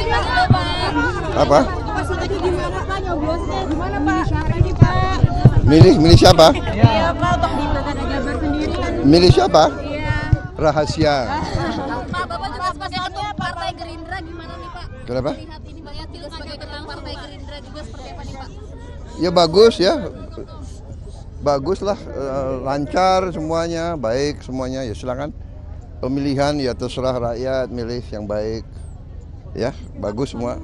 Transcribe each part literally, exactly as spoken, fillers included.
Apa? Gimana Pak? Ini Pak. Milih, milih siapa? Iya Pak, untuk di Pilkada Jabar sendiri kan. Milih siapa? Iya. Rahasia. Pak, Bapak juga sebagai ketua Partai Gerindra gimana nih Pak? Kenapa? Melihat ini Pak, juga sebagai ketua Partai Gerindra juga seperti apa nih Pak? Ya bagus ya. Bagus lah, eh, lancar semuanya, baik semuanya. Ya silakan. Pemilihan ya terserah rakyat milih yang baik. Ya, bagus semua.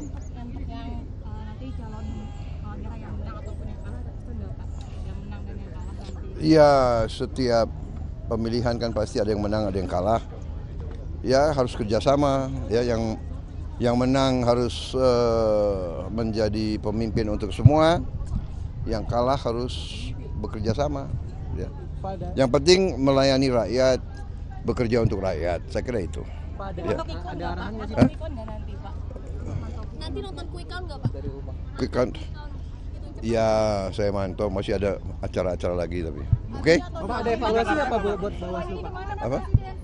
Ya, setiap pemilihan kan pasti ada yang menang, ada yang kalah. Ya harus kerjasama. Ya, yang yang menang harus uh, menjadi pemimpin untuk semua. Yang kalah harus bekerja sama. Ya. Yang penting melayani rakyat, bekerja untuk rakyat. Saya kira itu. Pak, ada, ya. ada arahan nggak sih? Quick count nggak nanti Pak? Nanti nonton quick count nggak Pak? Quick count. Ya, saya mantau masih ada acara-acara lagi tapi. Oke? Okay? Bapak ada evaluasi apa buat buat Bawaslu Pak? Apa?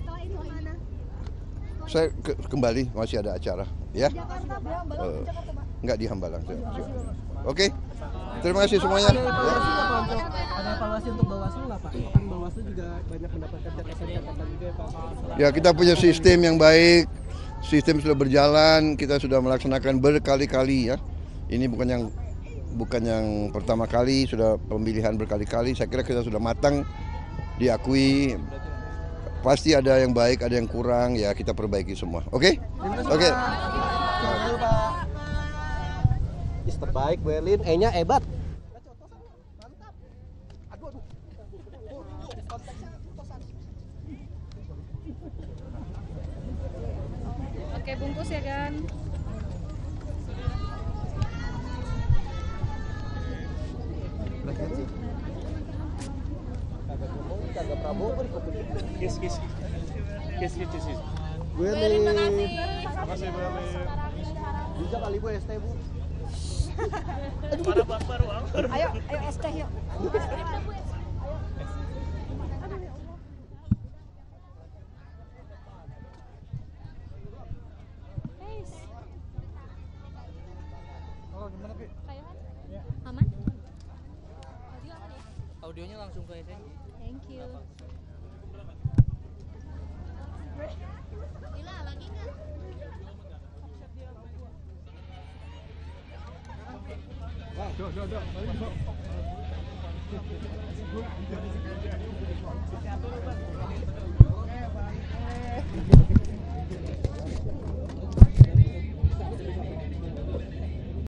Saya ke kembali masih ada acara, ya? Uh, nggak di Hambalang. Oke? Okay? Terima kasih semuanya. Ada evaluasi apa untuk ada evaluasi untuk Bawaslu nggak Pak? Kan Bawaslu juga banyak mendapatkan catatan-catatan juga ya Pak. Ya, kita punya sistem yang baik. Sistem sudah berjalan, kita sudah melaksanakan berkali-kali ya. Ini bukan yang bukan yang pertama kali, sudah pemilihan berkali-kali. Saya kira kita sudah matang, diakui. Pasti ada yang baik, ada yang kurang, ya kita perbaiki semua. Oke? Okay? Oke. Okay. Is terbaik, Berlin. E-nya hebat. Oke, bungkus ya kan. Kagak Prabowo Kis kis kis kis kis. Berlin. Makasih Berlin. Bisa kali Bu S T Bu. Para bang baru ang. Ayo, ayo es teh yuk. Oh, gimana Pi? Aman? Audio aman ya? Audionya langsung ke S M. Thank you. Gila, lagi nggak? Dok, dok, dok. Balik, dok.